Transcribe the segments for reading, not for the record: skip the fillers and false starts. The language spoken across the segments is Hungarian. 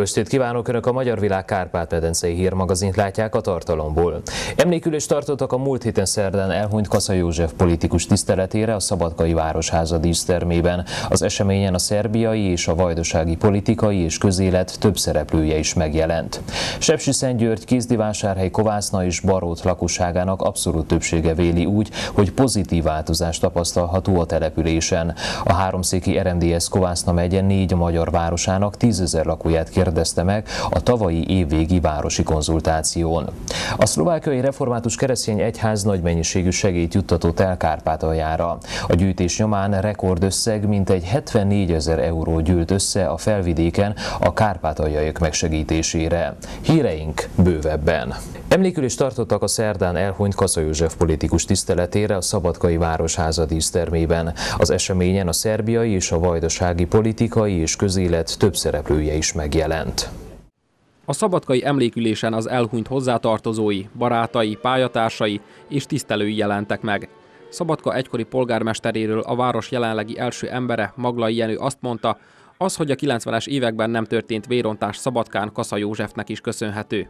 estét kívánok! Önök a Magyar Világ Kárpát-medencei hírmagazint látják a tartalomból. Emlékülést tartottak a múlt héten szerdán elhunyt Kassa József politikus tiszteletére a Szabadkai Városháza dísztermében. Az eseményen a szerbiai és a vajdasági politikai és közélet több szereplője is megjelent. Sepsiszentgyörgy, Kézdivásárhely, Kovászna és Barót lakosságának abszolút többsége véli úgy, hogy pozitív változás tapasztalható a településen. A háromszéki RMDSZ Kovászna megye 4 magyar városának 10 000 lakóját kérdezte meg a tavalyi évvégi városi konzultáción. A szlovákiai református keresztény egyház nagy mennyiségű segélyt juttatott el Kárpátaljára. A gyűjtés nyomán rekordösszeg mintegy 74 000 euró gyűlt össze a felvidéken a kárpátaljaiak megsegítésére. Híreink bővebben. Emlékülést tartottak a szerdán elhunyt Kassa József politikus tiszteletére a Szabadkai Városháza dísztermében. Az eseményen a szerbiai és a vajdasági politikai és közélet több szereplője is megjelent. A szabadkai emlékülésen az elhunyt hozzátartozói, barátai, pályatársai és tisztelői jelentek meg. Szabadka egykori polgármesteréről a város jelenlegi első embere, Maglai Jenő azt mondta, az, hogy a 90-es években nem történt vérontás Szabadkán, Kassa Józsefnek is köszönhető.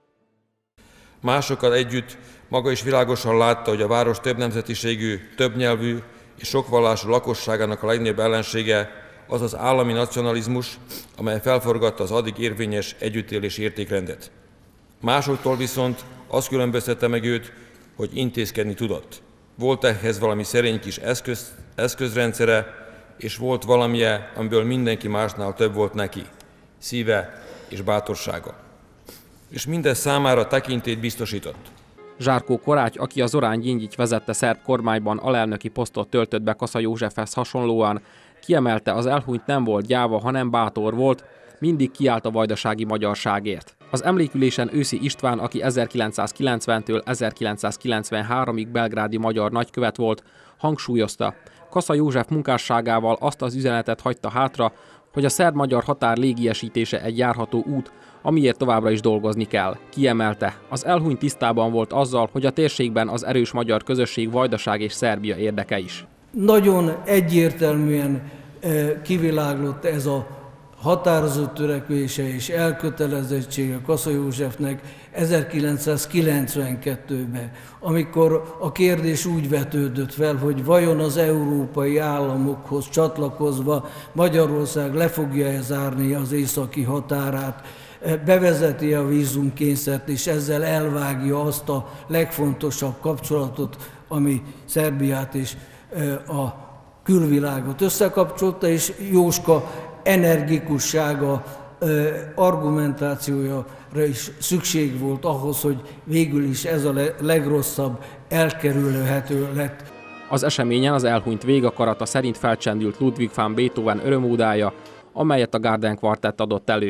Másokkal együtt maga is világosan látta, hogy a város több nemzetiségű, többnyelvű és sokvallású lakosságának a legnagyobb ellensége az az állami nacionalizmus, amely felforgatta az addig érvényes együttélési értékrendet. Másoktól viszont azt különböztette meg őt, hogy intézkedni tudott. Volt ehhez valami szerény kis eszközrendszere, és volt valamije, amiből mindenki másnál több volt neki, szíve és bátorsága. És mindez számára tekintélyt biztosított. Zsárkó Koráty, aki a Zorán Gyingyik vezette szerb kormányban alelnöki posztot töltött be Kassa Józsefhez hasonlóan, kiemelte, az elhunyt nem volt gyáva, hanem bátor volt, mindig kiállt a vajdasági magyarságért. Az emlékülésen Őszi István, aki 1990-től 1993-ig belgrádi magyar nagykövet volt, hangsúlyozta, Kassa József munkásságával azt az üzenetet hagyta hátra, hogy a szerb-magyar határ légiesítése egy járható út, amiért továbbra is dolgozni kell. Kiemelte, az elhunyt tisztában volt azzal, hogy a térségben az erős magyar közösség Vajdaság és Szerbia érdeke is. Nagyon egyértelműen kiviláglott ez a határozott törekvése és elkötelezettsége Kassa Józsefnek 1992-ben, amikor a kérdés úgy vetődött fel, hogy vajon az európai államokhoz csatlakozva Magyarország le fogja zárni az északi határát, bevezeti a vízumkényszert, és ezzel elvágja azt a legfontosabb kapcsolatot, ami Szerbiát és a külvilágot összekapcsolta, és Jóska energikussága, argumentációjára is szükség volt ahhoz, hogy végül is ez a legrosszabb elkerülhető lett. Az eseményen az elhunyt végakarata szerint felcsendült Ludwig van Beethoven örömódája, amelyet a Garden Quartett adott elő.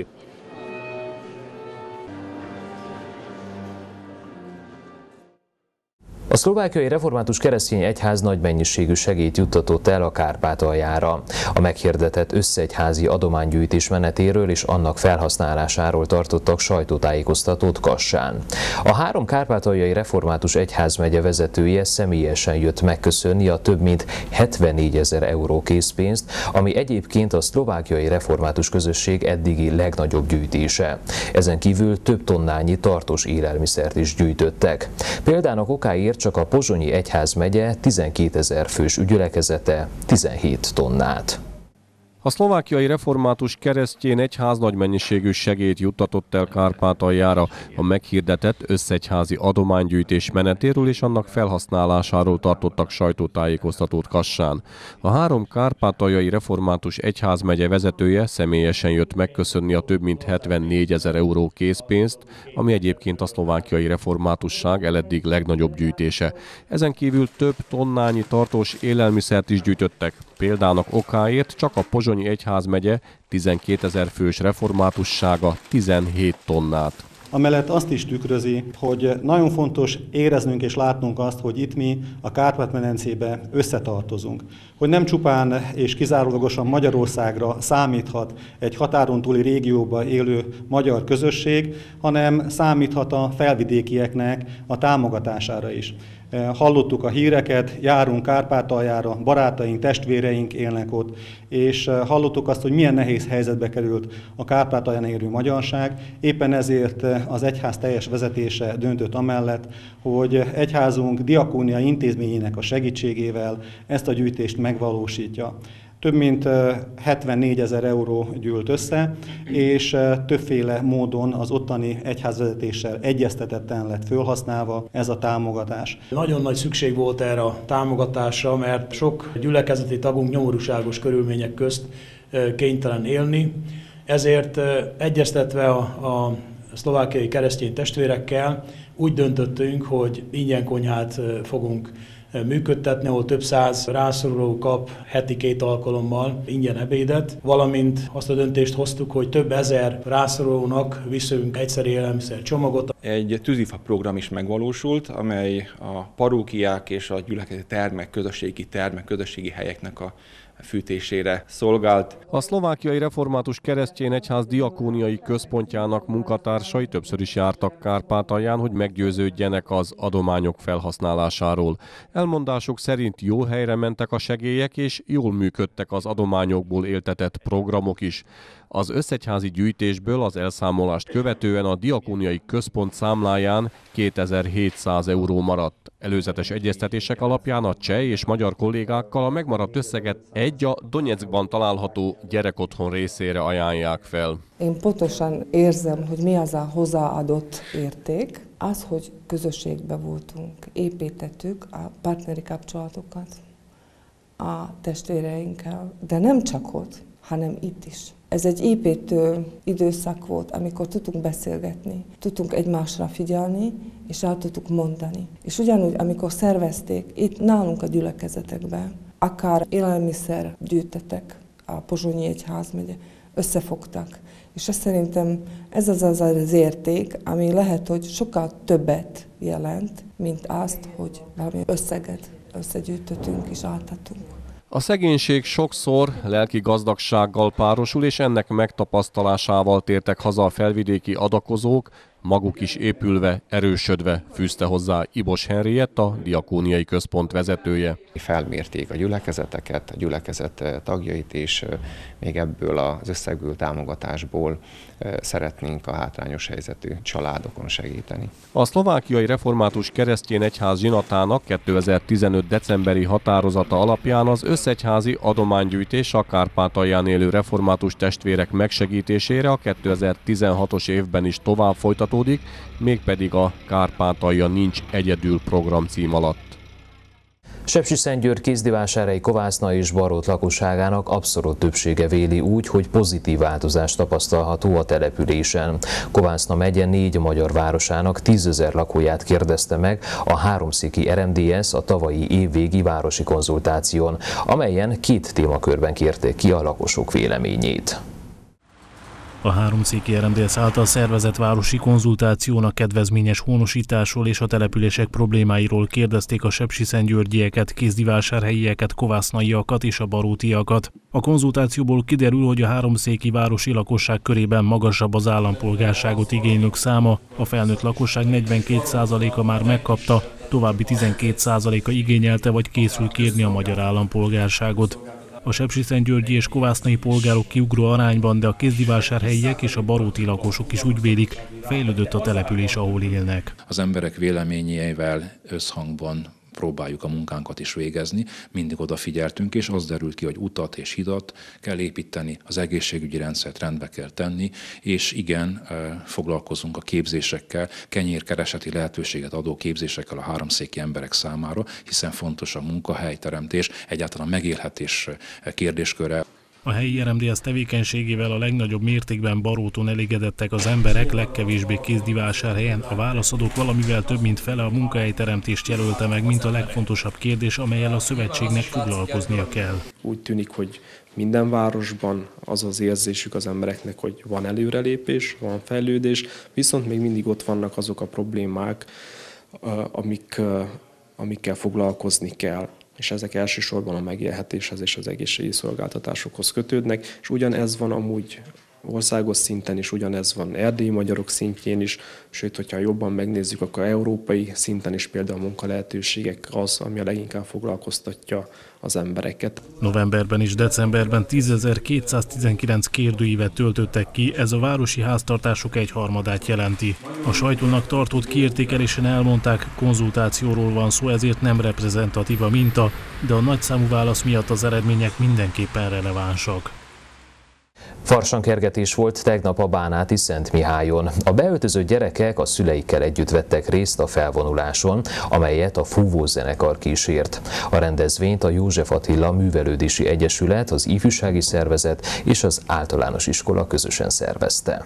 A szlovákiai református keresztény egyház nagy mennyiségű segélyt juttatott el a Kárpátaljára. A meghirdetett összegyházi adománygyűjtés menetéről és annak felhasználásáról tartottak sajtótájékoztatót Kassán. A 3 kárpátaljai református egyházmegye vezetője személyesen jött megköszönni a több mint 74 000 euró készpénzt, ami egyébként a szlovákiai református közösség eddigi legnagyobb gyűjtése. Ezen kívül több tonnányi tartós élelmiszert is gyűjtöttek. Példának okáért csak a Pozsonyi egyházmegye 12 000 fős ügyelekezete 17 tonnát. A szlovákiai református keresztény egyház nagy mennyiségű segélyt juttatott el Kárpátaljára a meghirdetett összegyházi adománygyűjtés menetéről és annak felhasználásáról tartottak sajtótájékoztatót Kassán. A 3 kárpátaljai református egyházmegye vezetője személyesen jött megköszönni a több mint 74 000 euró készpénzt, ami egyébként a szlovákiai reformátusság eleddig legnagyobb gyűjtése. Ezen kívül több tonnányi tartós élelmiszert is gyűjtöttek. Példának okáért csak a Pozsonyi egyházmegye 12 000 fős reformátussága 17 tonnát. Amellett azt is tükrözi, hogy nagyon fontos éreznünk és látnunk azt, hogy itt mi a Kárpát-medencébe összetartozunk. Hogy nem csupán és kizárólagosan Magyarországra számíthat egy határon túli régióban élő magyar közösség, hanem számíthat a felvidékieknek a támogatására is. Hallottuk a híreket, járunk Kárpátaljára, barátaink, testvéreink élnek ott, és hallottuk azt, hogy milyen nehéz helyzetbe került a Kárpátalján élő magyarság. Éppen ezért az egyház teljes vezetése döntött amellett, hogy egyházunk diakóniai intézményének a segítségével ezt a gyűjtést megvalósítja. Több mint 74 000 euró gyűlt össze, és többféle módon az ottani egyházvezetéssel egyeztetetten lett felhasználva ez a támogatás. Nagyon nagy szükség volt erre a támogatásra, mert sok gyülekezeti tagunk nyomorúságos körülmények közt kénytelen élni, ezért egyeztetve a szlovákiai keresztény testvérekkel úgy döntöttünk, hogy ingyen konyhát fogunk működtetni, ahol több száz rászoruló kap heti 2 alkalommal ingyen ebédet, valamint azt a döntést hoztuk, hogy több ezer rászorulónak viszünk egyszeri élelmiszer csomagot. Egy tűzifa program is megvalósult, amely a parókiák és a gyülekezeti termek, közösségi helyeknek a fűtésére szolgált. A szlovákiai református keresztény egyház diakóniai központjának munkatársai többször is jártak Kárpátalján, hogy meggyőződjenek az adományok felhasználásáról. Elmondásuk szerint jó helyre mentek a segélyek, és jól működtek az adományokból éltetett programok is. Az összegyházi gyűjtésből az elszámolást követően a diakóniai központ számláján 2700 euró maradt. Előzetes egyeztetések alapján a cseh és magyar kollégákkal a megmaradt összeget a Donyeckban található gyerekotthon részére ajánlják fel. Én pontosan érzem, hogy mi az a hozzáadott érték. Az, hogy közösségbe voltunk, építettük a partneri kapcsolatokat a testvéreinkkel, de nem csak ott, hanem itt is. Ez egy építő időszak volt, amikor tudtunk beszélgetni, tudtunk egymásra figyelni, és el tudtuk mondani. És ugyanúgy, amikor szervezték itt nálunk a gyülekezetekben, akár élelmiszer gyűjtettek a Pozsonyi Egyházmegye, összefogtak. És azt szerintem ez az érték, ami lehet, hogy sokkal többet jelent, mint azt, hogy valami összeget összegyűjtöttünk és átadtunk. A szegénység sokszor lelki gazdagsággal párosul, és ennek megtapasztalásával tértek haza a felvidéki adakozók, maguk is épülve, erősödve, fűzte hozzá Ibos Henriett, a diakóniai központ vezetője. Felmérték a gyülekezeteket, a gyülekezet tagjait, és még ebből az összegből támogatásból szeretnénk a hátrányos helyzetű családokon segíteni. A szlovákiai református keresztény egyház zsinatának 2015. decemberi határozata alapján az összegyházi adománygyűjtés a Kárpátalján élő református testvérek megsegítésére a 2016-os évben is tovább folytatódik, mégpedig a Kárpátalja nincs egyedül program cím alatt. Sepsiszentgyörgy, Kézdivásárhelyi, Kovászna és Barót lakosságának abszolút többsége véli úgy, hogy pozitív változás tapasztalható a településen. Kovászna megye 4 magyar városának 10 000 lakóját kérdezte meg a háromszéki RMDSZ a tavalyi évvégi városi konzultáción, amelyen 2 témakörben kérték ki a lakosok véleményét. A háromszéki RMDSZ által szervezett városi konzultáción a kedvezményes honosításról és a települések problémáiról kérdezték a sepsiszentgyörgyieket, kézdivásárhelyieket, kovásznaiakat és a barótiakat. A konzultációból kiderül, hogy a háromszéki városi lakosság körében magasabb az állampolgárságot igénylők száma, a felnőtt lakosság 42%-a már megkapta, további 12%-a igényelte vagy készül kérni a magyar állampolgárságot. A sepsiszentgyörgyi és kovásznai polgárok kiugró arányban, de a kézdivásárhelyiek és a baróti lakosok is úgy vélik, fejlődött a település, ahol élnek. Az emberek véleményeivel összhangban próbáljuk a munkánkat is végezni, mindig odafigyeltünk, és az derült ki, hogy utat és hidat kell építeni, az egészségügyi rendszert rendbe kell tenni, és igen, foglalkozunk a képzésekkel, kenyérkereseti lehetőséget adó képzésekkel a háromszéki emberek számára, hiszen fontos a munkahelyteremtés, egyáltalán a megélhetés kérdésköre. A helyi RMDSZ tevékenységével a legnagyobb mértékben Baróton elégedettek az emberek, legkevésbé Kézdivásárhelyen. A válaszadók valamivel több mint fele a munkahelyteremtést jelölte meg, mint a legfontosabb kérdés, amellyel a szövetségnek foglalkoznia kell. Úgy tűnik, hogy minden városban az az érzésük az embereknek, hogy van előrelépés, van fejlődés, viszont még mindig ott vannak azok a problémák, amikkel foglalkozni kell. És ezek elsősorban a megélhetéshez és az egészségügyi szolgáltatásokhoz kötődnek, és ugyanez van amúgy országos szinten is ugyanez van, erdélyi magyarok szintjén is, sőt, hogyha jobban megnézzük, akkor európai szinten is például a munkalehetőségek az, ami a leginkább foglalkoztatja az embereket. Novemberben és decemberben 10.219 kérdőívet töltöttek ki, ez a városi háztartások 1/3 jelenti. A sajtónak tartott kiértékelésen elmondták, konzultációról van szó, ezért nem reprezentatív a minta, de a nagyszámú válasz miatt az eredmények mindenképpen relevánsak. Farsangkergetés volt tegnap a bánáti Szentmihályon. A beöltözött gyerekek a szüleikkel együtt vettek részt a felvonuláson, amelyet a fúvózenekar kísért. A rendezvényt a József Attila Művelődési Egyesület, az Ifjúsági Szervezet és az általános iskola közösen szervezte.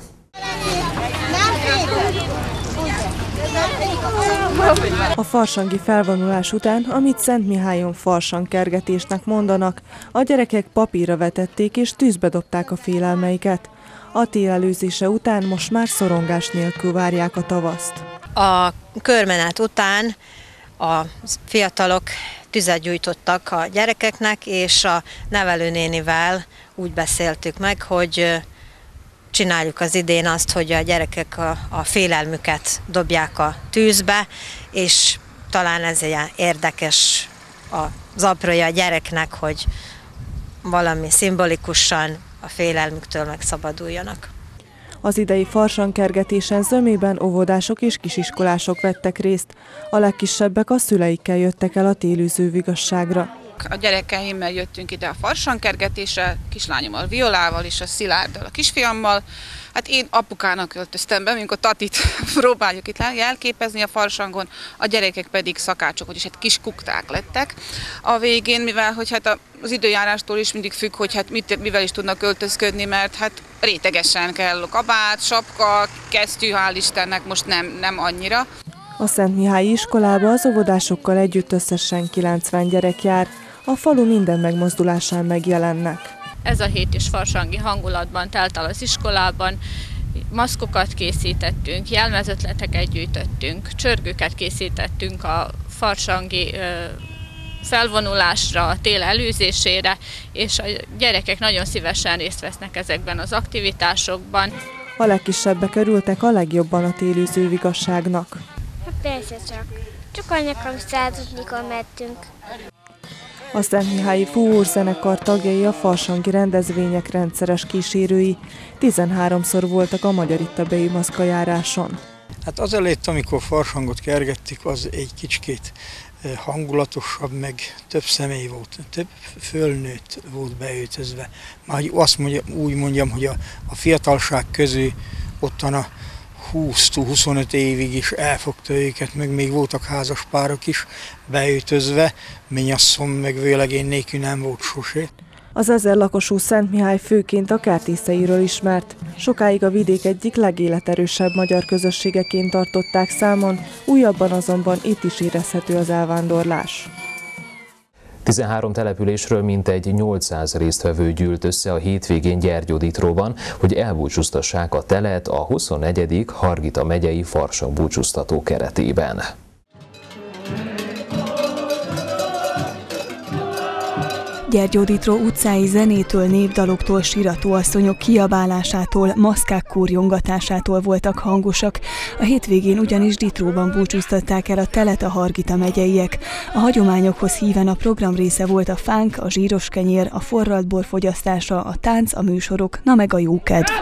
A farsangi felvonulás után, amit Szentmihályon farsangkergetésnek mondanak, a gyerekek papírra vetették és tűzbe dobták a félelmeiket. A tél előzése után most már szorongás nélkül várják a tavaszt. A körmenet után a fiatalok tüzet gyújtottak a gyerekeknek, és a nevelőnénivel úgy beszéltük meg, hogy csináljuk az idén azt, hogy a gyerekek a félelmüket dobják a tűzbe, és talán ez ilyen érdekes az aprója a gyereknek, hogy valami szimbolikusan a félelmüktől megszabaduljanak. Az idei farsangkergetésen zömében óvodások és kisiskolások vettek részt. A legkisebbek a szüleikkel jöttek el a télűző vigasságra. A gyerekeimmel jöttünk ide a farsangkergetésre, kislányommal Violával és a Szilárddal, a kisfiammal. Hát én apukának öltöztem be, amikor Tatit próbáljuk itt elképezni a farsangon, a gyerekek pedig szakácsok, és hát kis kukták lettek. A végén, mivel hogy hát az időjárástól is mindig függ, hogy hát mivel is tudnak öltözködni, mert hát rétegesen kell kabát, sapka, kesztyű, hál' Istennek most nem annyira. A Szentmihályi iskolába az óvodásokkal együtt összesen 90 gyerek jár. A falu minden megmozdulásán megjelennek. Ez a hét is farsangi hangulatban telt el az iskolában, maszkokat készítettünk, jelmezötleteket gyűjtöttünk, csörgőket készítettünk a farsangi felvonulásra, a tél előzésére, és a gyerekek nagyon szívesen részt vesznek ezekben az aktivitásokban. A legkisebbek örültek a legjobban a télűző vigasságnak. Persze csak anyakam százott, mikor mettünk. A Szentmihályi Fúvózenekar tagjai a farsangi rendezvények rendszeres kísérői. 13-szor voltak a Magyar Ittabei maszkajáráson. Hát azelőtt, amikor farsangot kergettük, az egy kicsikét hangulatosabb, meg több személy volt, több fölnőtt volt beöltözve. Már azt úgy mondjam, hogy a fiatalság közül ottan a 20-25 évig is elfogta őket, meg még voltak házas párok is beöltözve, mennyasszony meg vőlegény nélkül nem volt sosé. Az 1000 lakosú Szentmihály főként a kertészeiről ismert. Sokáig a vidék egyik legéleterősebb magyar közösségeként tartották számon, újabban azonban itt is érezhető az elvándorlás. 13 településről mintegy 800 résztvevő gyűlt össze a hétvégén Gyergyóditróban, hogy elbúcsúztassák a telet a 24. Hargita megyei farsangbúcsúztató keretében. Gyergyóditró utcái zenétől, népdaloktól, síratóasszonyok kiabálásától, maszkák kúrjongatásától voltak hangosak. A hétvégén ugyanis Ditróban búcsúztatták el a telet a Hargita megyeiek. A hagyományokhoz híven a program része volt a fánk, a zsíros kenyér, a forralt bor fogyasztása, a tánc, a műsorok, na meg a jókedv.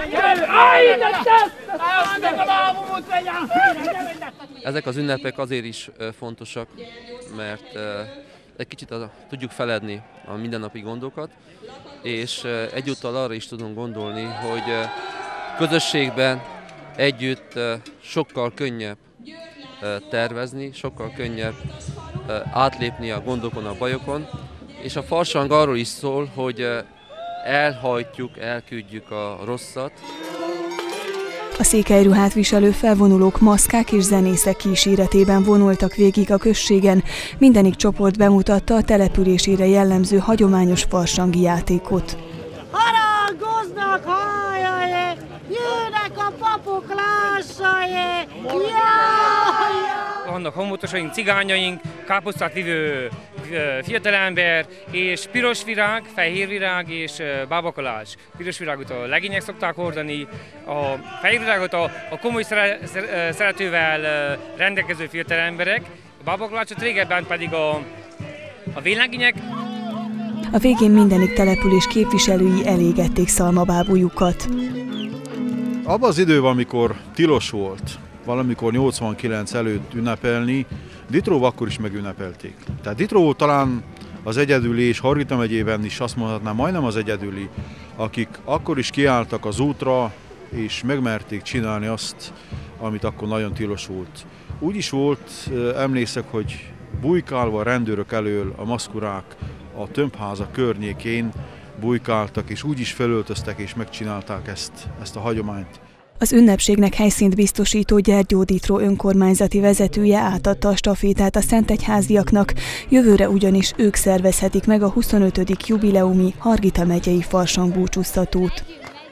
Ezek az ünnepek azért is fontosak, mert egy kicsit tudjuk feledni a mindennapi gondokat, és egyúttal arra is tudunk gondolni, hogy közösségben együtt sokkal könnyebb tervezni, sokkal könnyebb átlépni a gondokon, a bajokon, és a farsang arról is szól, hogy elhajtjuk, elküldjük a rosszat. A székelyruhát viselő felvonulók maszkák és zenészek kíséretében vonultak végig a községen. Mindenik csoport bemutatta a településére jellemző hagyományos farsangi játékot. Harangoznak hajjaj, jönnek a papok lássaj, jaj! A vannak honmotosaink, cigányaink, káposztát vívő fiatalember, és piros virág, fehér virág és bábakalás. Piros virágot a legények szokták hordani, a fehér virágot a komoly szeretővel rendelkező fiatalemberek, a bábakalácsot régebben pedig a véllegények. A végén mindenik település képviselői elégették szalmabábújukat. Abban az időben, amikor tilos volt, valamikor 89 előtt ünnepelni, Ditróba akkor is megünnepelték. Tehát Ditró talán az egyedüli, és Hargita megyében is azt mondhatnám, majdnem az egyedüli, akik akkor is kiálltak az útra, és megmerték csinálni azt, amit akkor nagyon tilos volt. Úgy is volt, emlékszek, hogy bujkálva a rendőrök elől a maszkurák a tömbháza környékén bujkáltak, és úgy is felöltöztek, és megcsinálták ezt a hagyományt. Az ünnepségnek helyszínt biztosító Gyergyó Ditró önkormányzati vezetője átadta a stafétát a szentegyháziaknak, jövőre ugyanis ők szervezhetik meg a 25. jubileumi Hargita megyei farsangbúcsúztatót.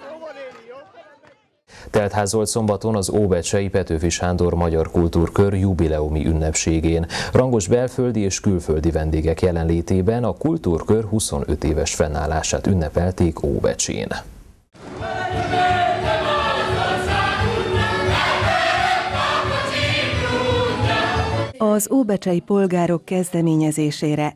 Teltházolt szombaton az óbecsei Petőfi Sándor Magyar Kultúrkör jubileumi ünnepségén. Rangos belföldi és külföldi vendégek jelenlétében a kultúrkör 25 éves fennállását ünnepelték Óbecsén. Az óbecsei polgárok kezdeményezésére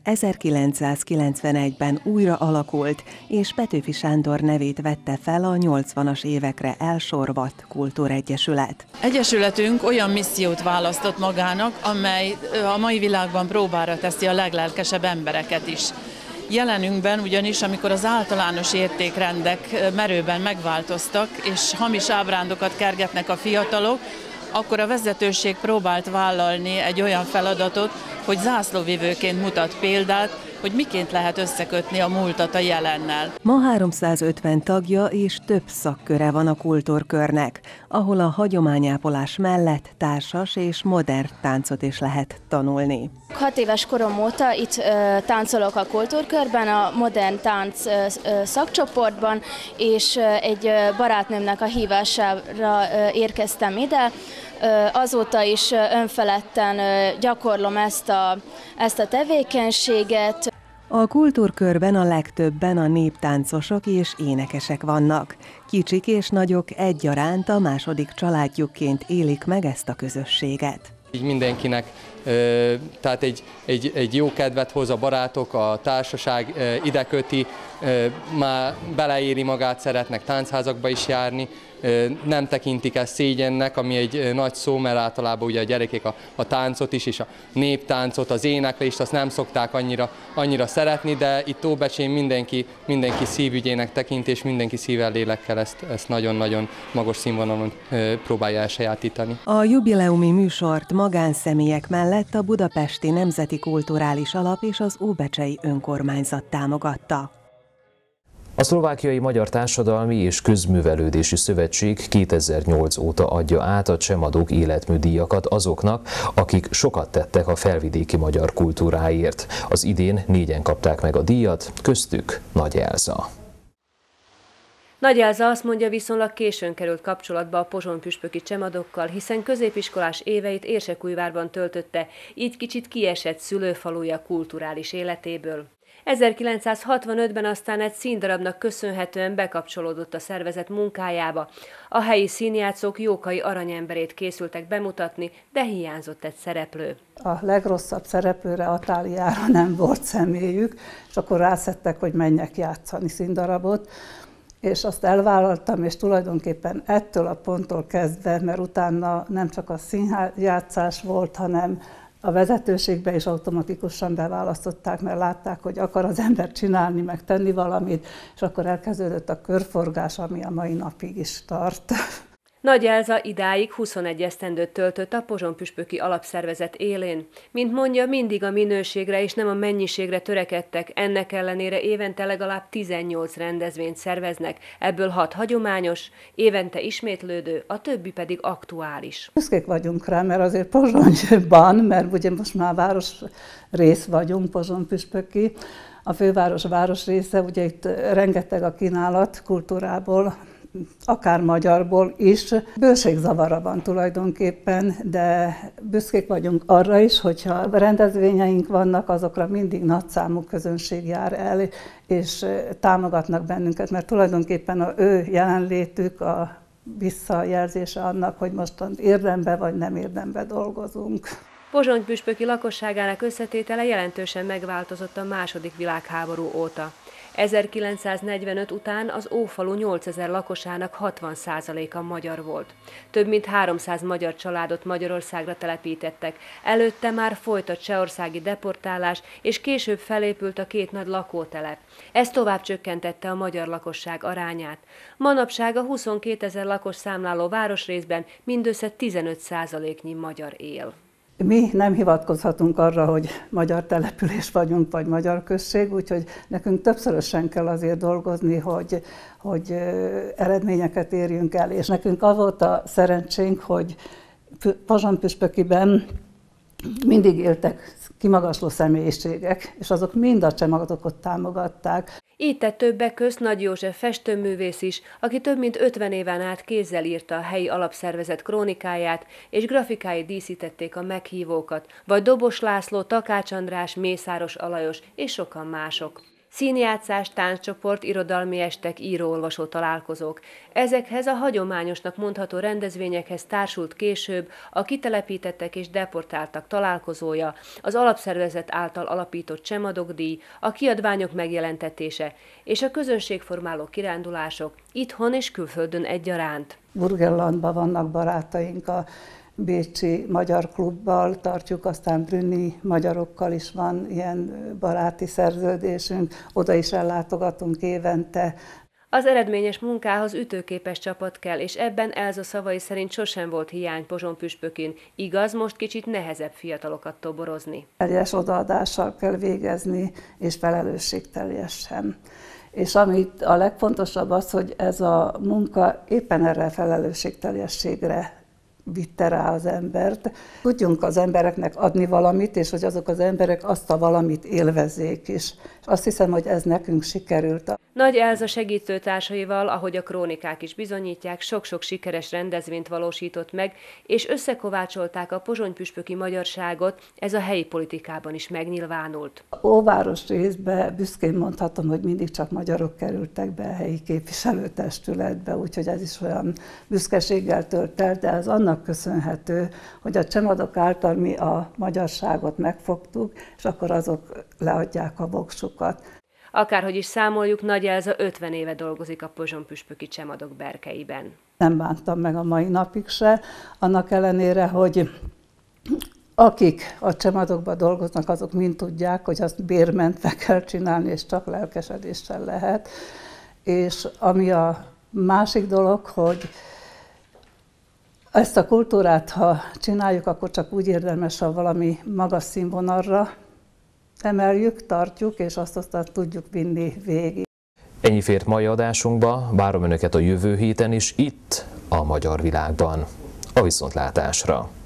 1991-ben újra alakult, és Petőfi Sándor nevét vette fel a 80-as évekre elsorvadt kultúregyesület. Egyesületünk olyan missziót választott magának, amely a mai világban próbára teszi a leglelkesebb embereket is. Jelenünkben ugyanis, amikor az általános értékrendek merőben megváltoztak, és hamis ábrándokat kergetnek a fiatalok, akkor a vezetőség próbált vállalni egy olyan feladatot, hogy zászlóvivőként mutat példát, hogy miként lehet összekötni a múltat a jelennel. Ma 350 tagja és több szakköre van a kultúrkörnek, ahol a hagyományápolás mellett társas és modern táncot is lehet tanulni. 6 éves korom óta itt táncolok a kultúrkörben, a modern tánc szakcsoportban, és egy barátnőmnek a hívására érkeztem ide. Azóta is önfeledten gyakorlom ezt a tevékenységet. A kultúrkörben a legtöbben a néptáncosok és énekesek vannak. Kicsik és nagyok egyaránt a második családjukként élik meg ezt a közösséget. Így mindenkinek tehát egy jó kedvet hoz a barátok, a társaság ide köti, már beleéri magát, szeretnek táncházakba is járni, nem tekintik ezt szégyennek, ami egy nagy szó, mert általában ugye a gyerekek a táncot is, és a néptáncot, az éneklést, azt nem szokták annyira szeretni, de itt Óbecsén mindenki szívügyének tekint, és mindenki szívvel, lélekkel ezt nagyon-nagyon magas színvonalon próbálja elsajátítani. A jubileumi műsort magánszemélyek mellett a Budapesti Nemzeti Kulturális Alap és az Óbecsei Önkormányzat támogatta. A Szlovákiai Magyar Társadalmi és Közművelődési Szövetség 2008 óta adja át a Csemadók életműdíjakat azoknak, akik sokat tettek a felvidéki magyar kultúráért. Az idén 4-en kapták meg a díjat, köztük Nagy Elza. Nagy Elza azt mondja, viszonylag későn került kapcsolatba a pozsonypüspöki Csemadokkal, hiszen középiskolás éveit Érsekújvárban töltötte, így kicsit kiesett szülőfaluja kulturális életéből. 1965-ben aztán egy színdarabnak köszönhetően bekapcsolódott a szervezet munkájába. A helyi színjátszók Jókai aranyemberét készültek bemutatni, de hiányzott egy szereplő. A legrosszabb szereplőre, Atáliára nem volt személyük, és akkor rászedtek, hogy menjek játszani színdarabot. És azt elvállaltam, és tulajdonképpen ettől a ponttól kezdve, mert utána nem csak a színjátszás volt, hanem a vezetőségbe is automatikusan beválasztották, mert látták, hogy akar az ember csinálni, meg tenni valamit, és akkor elkezdődött a körforgás, ami a mai napig is tart. Nagy Elza idáig 21 esztendőt töltött a pozsonypüspöki alapszervezet élén. Mint mondja, mindig a minőségre és nem a mennyiségre törekedtek, ennek ellenére évente legalább 18 rendezvényt szerveznek, ebből 6 hagyományos, évente ismétlődő, a többi pedig aktuális. Büszkék vagyunk rá, mert azért Pozsonyban, mert ugye most már városrész vagyunk, pozsonypüspöki, a főváros városrésze, ugye itt rengeteg a kínálat kultúrából, akár magyarból is. Bőségzavara van tulajdonképpen, de büszkék vagyunk arra is, hogyha rendezvényeink vannak, azokra mindig nagyszámú közönség jár el, és támogatnak bennünket, mert tulajdonképpen az ő jelenlétük a visszajelzése annak, hogy mostan érdemben vagy nem érdemben dolgozunk. Pozsony püspöki lakosságának összetétele jelentősen megváltozott a II. Világháború óta. 1945 után az Ófalu 8000 lakosának 60%-a magyar volt. Több mint 300 magyar családot Magyarországra telepítettek, előtte már folyt a csehországi deportálás, és később felépült a 2 nagy lakótelep. Ez tovább csökkentette a magyar lakosság arányát. Manapság a 22 000 lakos számláló városrészben mindössze 15%-nyi magyar él. Mi nem hivatkozhatunk arra, hogy magyar település vagyunk, vagy magyar község, úgyhogy nekünk többszörösen kell azért dolgozni, hogy eredményeket érjünk el. És nekünk az volt a szerencsénk, hogy Pozsony-püspökiben mindig éltek kimagasló személyiségek, és azok mind a Cseh-Magdokot támogatták. Így tett többek közt Nagy József festőművész is, aki több mint 50 éven át kézzel írta a helyi alapszervezet krónikáját, és grafikái díszítették a meghívókat, vagy Dobos László, Takács András, Mészáros Alajos és sokan mások. Színjátszás, tánccsoport, irodalmi estek, író-olvasó találkozók. Ezekhez a hagyományosnak mondható rendezvényekhez társult később a kitelepítettek és deportáltak találkozója, az alapszervezet által alapított Csemadok-díj, a kiadványok megjelentetése és a közönségformáló kirándulások itthon és külföldön egyaránt. Burgenlandban vannak barátaink, a Bécsi Magyar Klubbal tartjuk, aztán brünni magyarokkal is van ilyen baráti szerződésünk, oda is ellátogatunk évente. Az eredményes munkához ütőképes csapat kell, és ebben Elza szavai szerint sosem volt hiány Pozsony-püspökén. Igaz, most kicsit nehezebb fiatalokat toborozni. Teljes odaadással kell végezni, és felelősségteljesen. És amit a legfontosabb az, hogy ez a munka éppen erre a felelősségteljességre vitte rá az embert. Tudjunk az embereknek adni valamit, és hogy azok az emberek azt a valamit élvezzék is. És azt hiszem, hogy ez nekünk sikerült. Nagy Elza segítőtársaival, ahogy a krónikák is bizonyítják, sok-sok sikeres rendezvényt valósított meg, és összekovácsolták a pozsonypüspöki magyarságot, ez a helyi politikában is megnyilvánult. Óváros részben büszkén mondhatom, hogy mindig csak magyarok kerültek be a helyi képviselőtestületbe, úgyhogy ez is olyan büszkeséggel tölt el, de ez annak köszönhető, hogy a Csemadok által mi a magyarságot megfogtuk, és akkor azok leadják a voksukat. Akárhogy is számoljuk, Nagy Elza 50 éve dolgozik a pozsonypüspöki Csemadok berkeiben. Nem bántam meg a mai napig se, annak ellenére, hogy akik a Csemadokban dolgoznak, azok mind tudják, hogy azt bérmentve kell csinálni, és csak lelkesedéssel lehet. És ami a másik dolog, hogy ezt a kultúrát, ha csináljuk, akkor csak úgy érdemes, ha valami magas színvonalra emeljük, tartjuk, és azt aztán tudjuk vinni végig. Ennyi fért mai adásunkba, várom Önöket a jövő héten is itt, a Magyar Világban. A viszontlátásra!